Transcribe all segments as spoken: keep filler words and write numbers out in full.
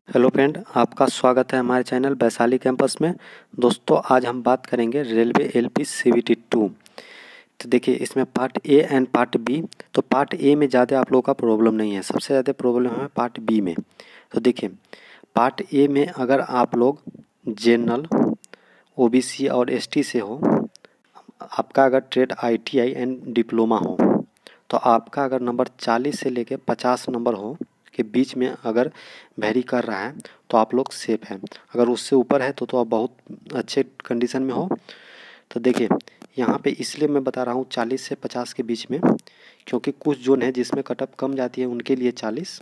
Hello friend, आपका स्वागत है हमारे चैनल वैशाली कैंपस में। दोस्तों, आज हम बात करेंगे रेलवे एलपी सीवीटी टू। तो देखिए, इसमें part A and part B. तो पार्ट ए में ज़्यादा आप लोगों का प्रॉब्लम नहीं है, सबसे ज़्यादा प्रॉब्लम है पार्ट बी में। तो देखिए, पार्ट ए में अगर आप लोग जनरल, ओबीसी और एसटी से हो, आपका अगर ट्रेड आईटीआई एंड डिप्लोमा हो, तो आपका अगर नंबर चालीस से लेके पचास नंबर हो के बीच में अगर वेरी कर रहा है तो आप लोग सेफ हैं। अगर उससे ऊपर है तो तो आप बहुत अच्छे कंडीशन में हो। तो देखिए, यहाँ पे इसलिए मैं बता रहा हूँ चालीस से पचास के बीच में, क्योंकि कुछ जोन है जिसमें कटअप कम जाती है उनके लिए चालीस,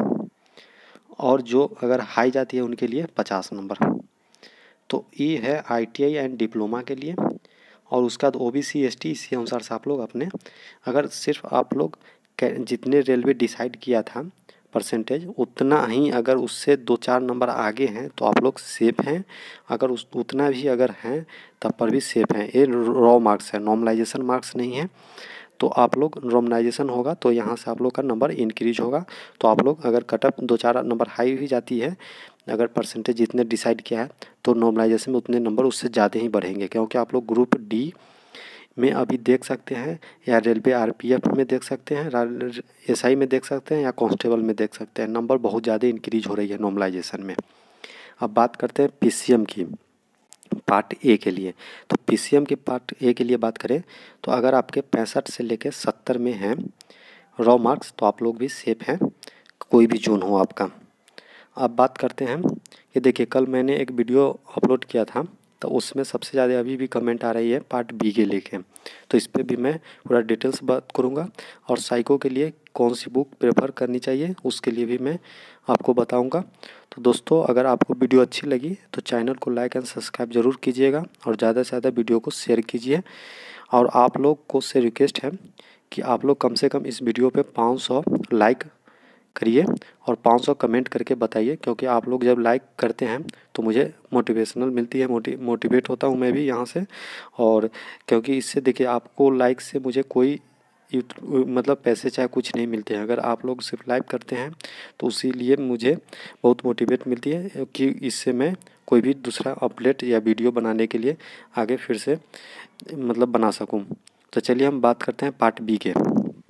और जो अगर हाई जाती है उनके लिए पचास नंबर। तो ये है आईटीआई एंड डिप्लोमा के लिए। और उसका बाद ओबीसी एसटी, इसी अनुसार से आप लोग अपने, अगर सिर्फ आप लोग जितने रेलवे डिसाइड किया था परसेंटेज उतना ही अगर उससे दो चार नंबर आगे हैं तो आप लोग सेफ हैं। अगर उस उतना भी अगर हैं तब पर भी सेफ हैं। ये रॉ मार्क्स है, नॉर्मलाइजेशन मार्क्स नहीं है। तो आप लोग नॉर्मलाइजेशन होगा तो यहाँ से आप लोग का नंबर इंक्रीज होगा। तो आप लोग अगर कटअप दो चार नंबर हाई भी जाती है, अगर परसेंटेज जितने डिसाइड किया है, तो नॉर्मलाइजेशन में उतने नंबर उससे ज़्यादा ही बढ़ेंगे। क्योंकि आप लोग ग्रुप डी में अभी देख सकते हैं, या रेलवे आरपीएफ में देख सकते हैं, एसआई में देख सकते हैं, या कांस्टेबल में देख सकते हैं, नंबर बहुत ज़्यादा इंक्रीज हो रही है नॉर्मलाइजेशन में। अब बात करते हैं पीसीएम की, पार्ट ए के लिए। तो पीसीएम के पार्ट ए के लिए बात करें तो अगर आपके पैंसठ से लेकर सत्तर में हैं रॉ मार्क्स तो आप लोग भी सेफ हैं, कोई भी जोन हो आपका। अब बात करते हैं कि देखिए, कल मैंने एक वीडियो अपलोड किया था तो उसमें सबसे ज़्यादा अभी भी कमेंट आ रही है पार्ट बी के लेके। तो इस पर भी मैं पूरा डिटेल्स बात करूँगा, और साइको के लिए कौन सी बुक प्रेफर करनी चाहिए उसके लिए भी मैं आपको बताऊँगा। तो दोस्तों, अगर आपको वीडियो अच्छी लगी तो चैनल को लाइक एंड सब्सक्राइब ज़रूर कीजिएगा, और ज़्यादा से ज़्यादा वीडियो को शेयर कीजिए। और आप लोग को से रिक्वेस्ट है कि आप लोग कम से कम इस वीडियो पे पाँच सौ लाइक करिए और पाँच सौ कमेंट करके बताइए, क्योंकि आप लोग जब लाइक करते हैं तो मुझे मोटिवेशनल मिलती है, मोटि मोटिवेट होता हूँ मैं भी यहाँ से। और क्योंकि इससे देखिए, आपको लाइक से मुझे कोई मतलब पैसे चाहे कुछ नहीं मिलते हैं, अगर आप लोग सिर्फ लाइक करते हैं तो इसीलिए मुझे बहुत मोटिवेट मिलती है कि इससे मैं कोई भी दूसरा अपडेट या वीडियो बनाने के लिए आगे फिर से मतलब बना सकूं। तो चलिए हम बात करते हैं पार्ट बी के।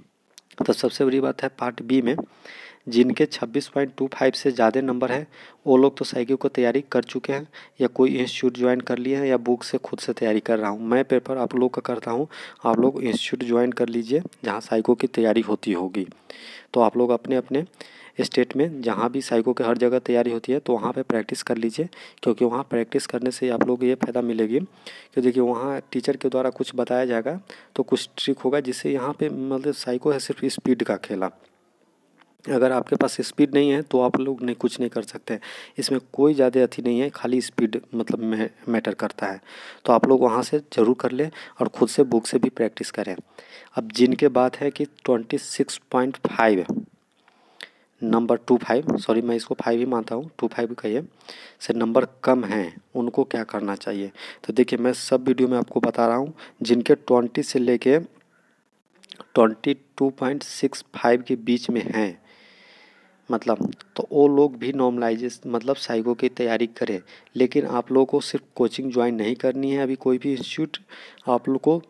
तो सबसे बड़ी बात है पार्ट बी में, जिनके छब्बीस पॉइंट टू फाइव से ज़्यादा नंबर है वो लोग तो साइकिल को तैयारी कर चुके हैं, या कोई इंस्टीट्यूट ज्वाइन कर लिए हैं, या बुक से खुद से तैयारी कर रहा हूँ। मैं पेपर आप लोग का करता हूँ, आप लोग इंस्टीट्यूट ज्वाइन कर लीजिए जहाँ साइको की तैयारी होती होगी। तो आप लोग अपने अपने स्टेट में जहाँ भी साइको के हर जगह तैयारी होती है तो वहाँ पे प्रैक्टिस कर लीजिए, क्योंकि वहाँ प्रैक्टिस करने से आप लोग को ये फ़ायदा मिलेगी कि देखिए, वहाँ टीचर के द्वारा कुछ बताया जाएगा तो कुछ ट्रिक होगा, जिससे यहाँ पे मतलब साइको है सिर्फ स्पीड का खेला। अगर आपके पास स्पीड नहीं है तो आप लोग नहीं कुछ नहीं कर सकते। इसमें कोई ज़्यादा अथी नहीं है, खाली स्पीड मतलब मैटर करता है। तो आप लोग वहाँ से ज़रूर कर लें और ख़ुद से बुक से भी प्रैक्टिस करें। अब जिनके बात है कि twenty six point five number two five sorry मैं इसको फाइव ही मानता हूँ, टू फाइव कहिए से नंबर कम हैं, उनको क्या करना चाहिए। तो देखिए, मैं सब वीडियो में आपको बता रहा हूँ, जिनके ट्वेंटी से लेके twenty two point six five के बीच में हैं मतलब, तो वो लोग भी नॉर्मलाइजेस मतलब साइको की तैयारी करें। लेकिन आप लोगों को सिर्फ कोचिंग ज्वाइन नहीं करनी है अभी कोई भी इंस्टीट्यूट। आप लोग को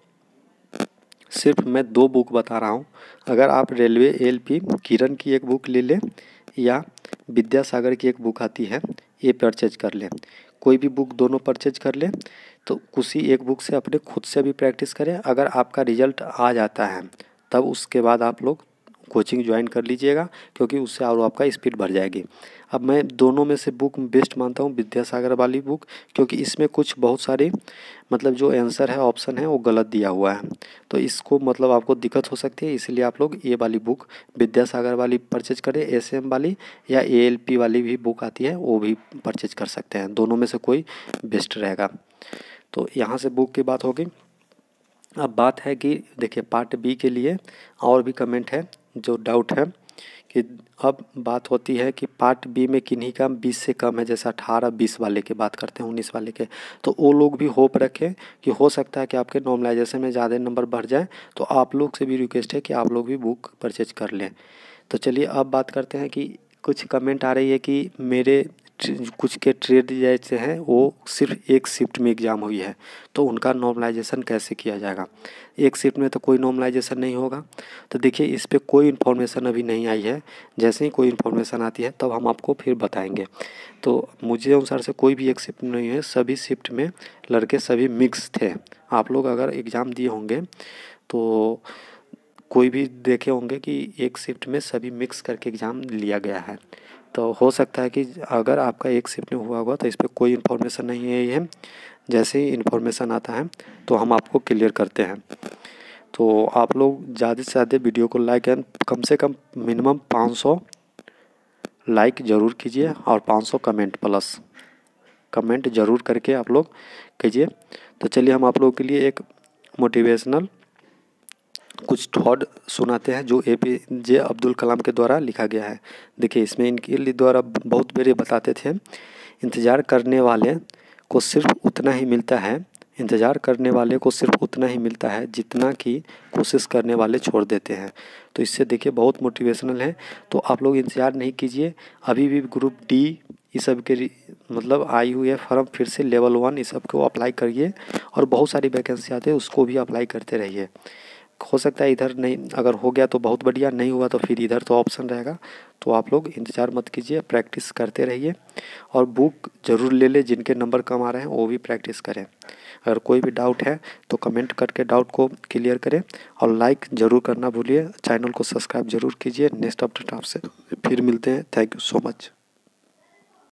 सिर्फ मैं दो बुक बता रहा हूँ। अगर आप रेलवे एलपी किरण की एक बुक ले लें, या विद्यासागर की एक बुक आती है, ये परचेज कर लें। कोई भी बुक दोनों परचेज कर लें, तो उसी एक बुक से अपने खुद से भी प्रैक्टिस करें। अगर आपका रिजल्ट आ जाता है तब उसके बाद आप लोग कोचिंग ज्वाइन कर लीजिएगा, क्योंकि उससे और आपका स्पीड बढ़ जाएगी। अब मैं दोनों में से बुक बेस्ट मानता हूँ विद्यासागर वाली बुक, क्योंकि इसमें कुछ बहुत सारी मतलब जो आंसर है ऑप्शन है वो गलत दिया हुआ है, तो इसको मतलब आपको दिक्कत हो सकती है। इसलिए आप लोग ये वाली बुक विद्यासागर वाली परचेज करें, एसएम वाली या एएलपी वाली भी बुक आती है वो भी परचेज कर सकते हैं। दोनों में से कोई बेस्ट रहेगा। तो यहाँ से बुक की बात होगी। अब बात है कि देखिए, पार्ट बी के लिए और भी कमेंट है जो डाउट है कि अब बात होती है कि पार्ट बी में किन्हीं का बीस से कम है, जैसे अठारह बीस वाले की बात करते हैं, उन्नीस वाले के। तो वो लोग भी होप रखें कि हो सकता है कि आपके नॉर्मलाइजेशन में ज़्यादा नंबर बढ़ जाए। तो आप लोग से भी रिक्वेस्ट है कि आप लोग भी बुक परचेज कर लें। तो चलिए अब बात करते हैं कि कुछ कमेंट आ रही है कि मेरे कुछ के ट्रेड जैसे हैं वो सिर्फ एक शिफ्ट में एग्ज़ाम हुई है, तो उनका नॉर्मलाइजेशन कैसे किया जाएगा। एक शिफ्ट में तो कोई नॉर्मलाइजेशन नहीं होगा। तो देखिए इस पर कोई इन्फॉर्मेशन अभी नहीं आई है, जैसे ही कोई इन्फॉर्मेशन आती है तब हम आपको फिर बताएंगे। तो मुझे अनुसार से कोई भी एक शिफ्ट नहीं है, सभी शिफ्ट में लड़के सभी मिक्स थे। आप लोग अगर एग्ज़ाम दिए होंगे तो कोई भी देखे होंगे कि एक शिफ्ट में सभी मिक्स करके एग्ज़ाम लिया गया है। तो हो सकता है कि अगर आपका एक शिफ्ट में हुआ होगा तो इस पर कोई इन्फॉर्मेशन नहीं आई है। जैसे ही इन्फॉर्मेशन आता है तो हम आपको क्लियर करते हैं। तो आप लोग ज़्यादा से ज़्यादा वीडियो को लाइक एंड कम से कम मिनिमम पाँच सौ लाइक ज़रूर कीजिए और पाँच सौ कमेंट प्लस कमेंट ज़रूर करके आप लोग कीजिए। तो चलिए हम आप लोगों के लिए एक मोटिवेशनल कुछ थॉट सुनाते हैं जो ए पी जे अब्दुल कलाम के द्वारा लिखा गया है। देखिए इसमें इनके लिए द्वारा बहुत बड़े बताते थे, इंतज़ार करने वाले को सिर्फ उतना ही मिलता है इंतज़ार करने वाले को सिर्फ उतना ही मिलता है जितना कि कोशिश करने वाले छोड़ देते हैं। तो इससे देखिए बहुत मोटिवेशनल है। तो आप लोग इंतज़ार नहीं कीजिए, अभी भी ग्रुप डी इस सब के मतलब आई हुई है फॉर्म, फिर से लेवल वन इस सब को अप्लाई करिए और बहुत सारी वैकेंसी आते हैं उसको भी अप्लाई करते रहिए। हो सकता है इधर नहीं, अगर हो गया तो बहुत बढ़िया, नहीं हुआ तो फिर इधर तो ऑप्शन रहेगा। तो आप लोग इंतज़ार मत कीजिए, प्रैक्टिस करते रहिए और बुक ज़रूर ले लें। जिनके नंबर कम आ रहे हैं वो भी प्रैक्टिस करें। अगर कोई भी डाउट है तो कमेंट करके डाउट को क्लियर करें और लाइक ज़रूर करना भूलिए। चैनल को सब्सक्राइब ज़रूर कीजिए। नेक्स्ट अपडेट आपसे फिर मिलते हैं। Thank you so much.